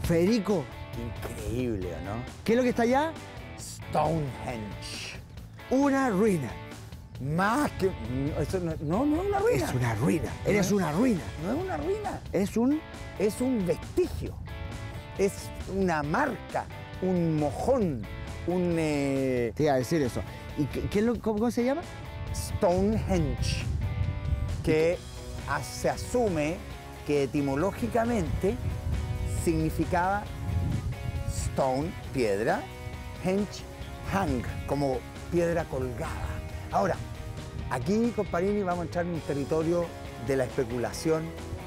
Federico, Increíble, ¿o no? ¿qué es lo que está allá? Stonehenge. Una ruina. Más que... Eso no es una ruina. Es una ruina. Eres una ruina. No es una ruina. Es un... vestigio. Es una marca, un mojón, un... Te iba a decir eso. ¿Y cómo se llama? Stonehenge. Que se asume que etimológicamente significaba stone, piedra, henge, hang, como piedra colgada. Ahora, aquí, Comparini, vamos a entrar en un territorio de la especulación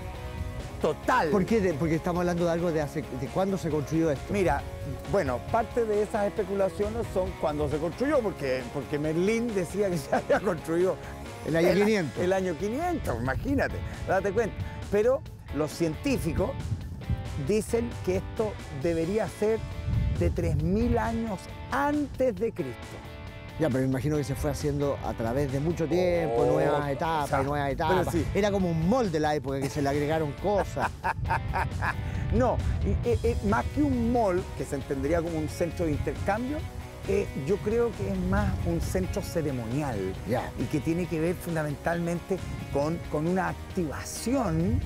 total. ¿Por qué? Porque estamos hablando de algo de cuándo se construyó esto. Mira, bueno, parte de esas especulaciones son cuando se construyó, porque Merlín decía que se había construido El año 500. El año 500, imagínate, date cuenta. Pero los científicos dicen que esto debería ser de 3000 años antes de Cristo. Ya, pero me imagino que se fue haciendo a través de mucho tiempo, nuevas etapas, o sea, nuevas etapas. sí. Era como un molde de la época que se le agregaron cosas. No, más que un mall, que se entendería como un centro de intercambio, yo creo que es más un centro ceremonial. Ya. Y que tiene que ver fundamentalmente con una activación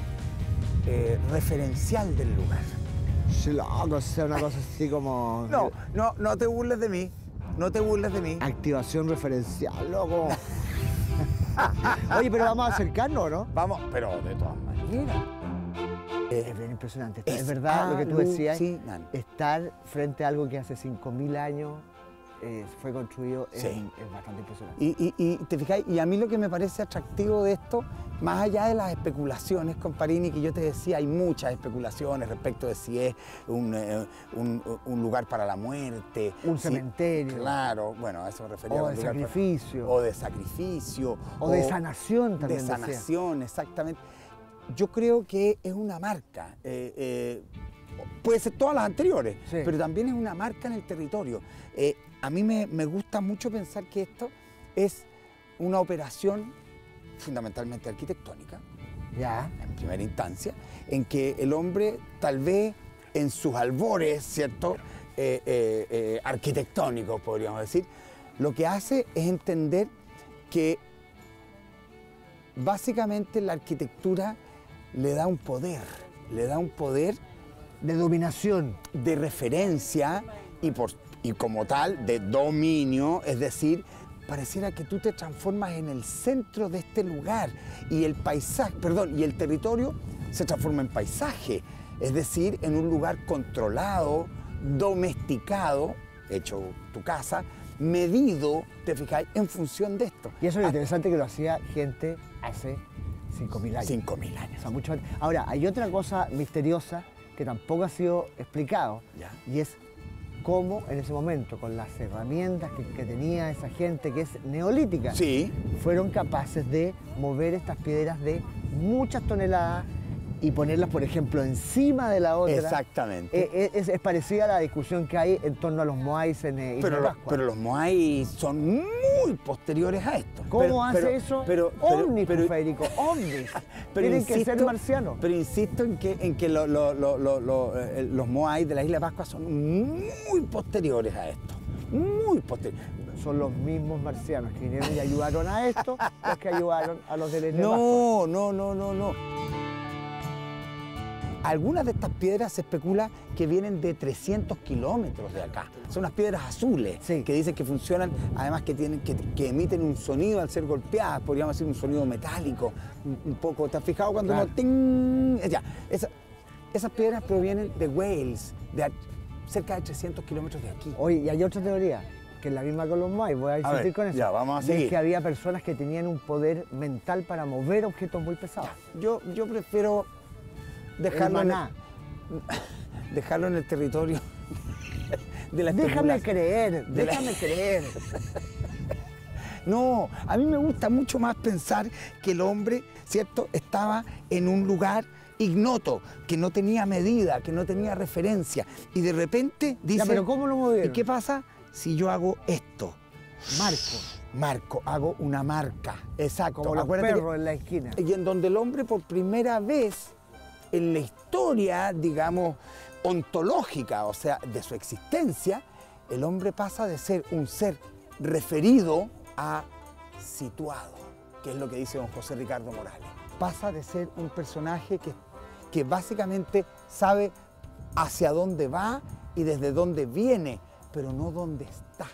referencial del lugar. Sí, loco, o sea, una cosa así como... No te burles de mí. No te burles de mí. Activación referencial, loco. Oye, pero vamos a acercarnos, ¿no? Vamos, pero de todas maneras. Es bien impresionante. Es verdad lo que tú decías. alucinante. Estar frente a algo que hace 5000 años fue construido Sí. es bastante impresionante. Y te fijáis, y a mí lo que me parece atractivo de esto, más allá de las especulaciones, Comparini, que yo te decía, hay muchas especulaciones respecto de si es un lugar para la muerte. Un cementerio. Claro, bueno, a eso me refería. O con de lugar sacrificio. o de sacrificio. O de sanación también. De decía. sanación, exactamente. Yo creo que es una marca. Puede ser todas las anteriores, Sí. pero también es una marca en el territorio. A mí me gusta mucho pensar que esto es una operación fundamentalmente arquitectónica, Ya. en primera instancia, en que el hombre tal vez en sus albores, ¿cierto?, arquitectónicos, podríamos decir, lo que hace es entender que básicamente la arquitectura le da un poder De dominación. de referencia y como tal de dominio, es decir, pareciera que tú te transformas en el centro de este lugar y el paisaje, y el territorio se transforma en paisaje, es decir, en un lugar controlado, domesticado, hecho tu casa, medido, te fijáis, en función de esto. Y eso es lo interesante que lo hacía gente hace 5000 años. 5000 años. O sea, mucho antes. Ahora, hay otra cosa misteriosa que tampoco ha sido explicado, Ya. y es cómo en ese momento, con las herramientas que tenía esa gente que es neolítica, Sí. fueron capaces de mover estas piedras de muchas toneladas y ponerlas, por ejemplo, encima de la otra. Exactamente. Es parecida a la discusión que hay en torno a los moais en Isla Pascua. Pero los moai son muy posteriores a esto. ¿Cómo hace eso? Ovnis, pero- Federico, ovnis. pero Tienen que ser insisto- marcianos. Pero insisto en que los moai de la Isla de Pascua son muy posteriores a esto. Muy posteriores. Son los mismos marcianos que vinieron y ayudaron a esto, los que ayudaron a los de la Isla de Pascua. No. Algunas de estas piedras se especula que vienen de 300 kilómetros de acá. Son unas piedras azules, Sí. que dicen que funcionan, además que emiten un sonido al ser golpeadas, podríamos decir un sonido metálico, un poco. ¿Te has fijado cuando Claro. uno ting? Ya, esas piedras provienen de Wales, de cerca de 300 kilómetros de aquí. Oye, y hay otra teoría, que es la misma con los moais, voy a insistir ver, con eso. ya, vamos a Y es seguir. que había personas que tenían un poder mental para mover objetos muy pesados. Yo prefiero dejarlo El maná. dejarlo en el territorio de la Déjame especulación. creer. No, a mí me gusta mucho más pensar que el hombre, ¿cierto?, estaba en un lugar ignoto, que no tenía medida, que no tenía referencia, y de repente dice... Ya, pero ¿cómo lo movieron? ¿Y qué pasa si yo hago esto? Marco, Marco, hago una marca, exacto. como los Acuérdate perros en la esquina. y en donde el hombre por primera vez en la historia, digamos, ontológica, o sea, de su existencia, el hombre pasa de ser un ser referido a situado, que es lo que dice don José Ricardo Morales. Pasa de ser un personaje que básicamente sabe hacia dónde va y desde dónde viene, pero no dónde está.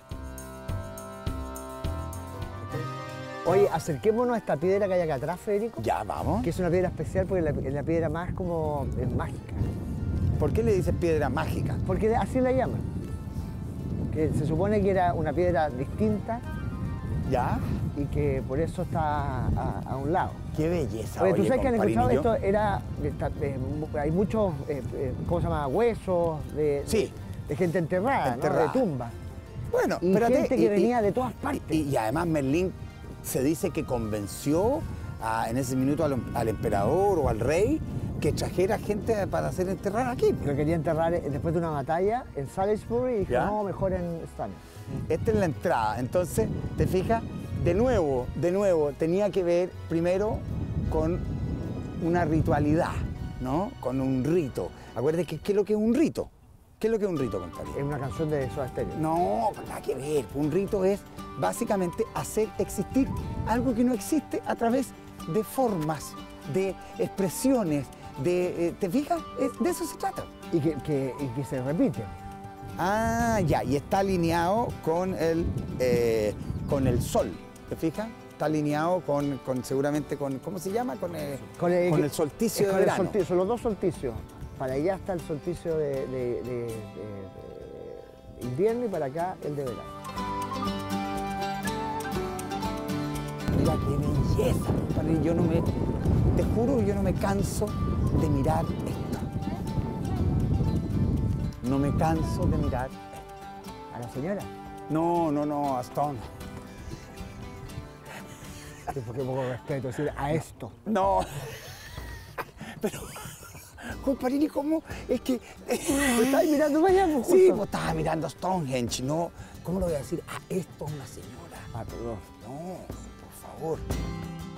Oye, acerquémonos a esta piedra que hay acá atrás, Federico. Ya, vamos. Que es una piedra especial porque es la piedra más como mágica. ¿Por qué le dices piedra mágica? Porque así la llaman. Que se supone que era una piedra distinta ¿Ya? y que por eso está a un lado. Qué belleza. Oye, tú sabes que han escuchado comparinillo. esto, hay muchos, ¿cómo se llama? Huesos Sí. de gente enterrada, ¿no? Enterrada. De tumba. Bueno, Y espérate, gente que venía de todas partes. Y además Merlín se dice que convenció en ese minuto al emperador o al rey que trajera gente para ser enterrada aquí. Lo quería enterrar después de una batalla en Salisbury y dijo, ¿Ya? no, mejor en Stanley. Esta es la entrada. Entonces, ¿te fijas? De nuevo, tenía que ver primero con una ritualidad, ¿no? Con un rito. Acuérdate ¿qué es lo que es un rito? ¿Qué es lo que es un rito, compadre? Es una canción de Soda Stereo. No, nada que ver. Un rito es básicamente hacer existir algo que no existe a través de formas, de expresiones, ¿te fijas? De eso se trata. Y que se repite. Ah, ya, y está alineado con el sol, ¿te fijas? Está alineado seguramente con, ¿cómo se llama? Con el solsticio de verano. Son los dos solsticios. Para allá está el solsticio de invierno y para acá el de verano. Mira qué belleza, compadre. Te juro, yo no me canso de mirar esto. No me canso de mirar esto. ¿A la señora? No, a Stone. Sí, porque poco respeto decir a esto. No. Pero, comparini, ¿cómo? Es que... ¿Me estabas mirando para allá? Pues, Sí, justo? vos estabas mirando a Stonehenge, ¿no? ¿Cómo lo voy a decir? A esto a una señora. Ah, perdón. No, por favor.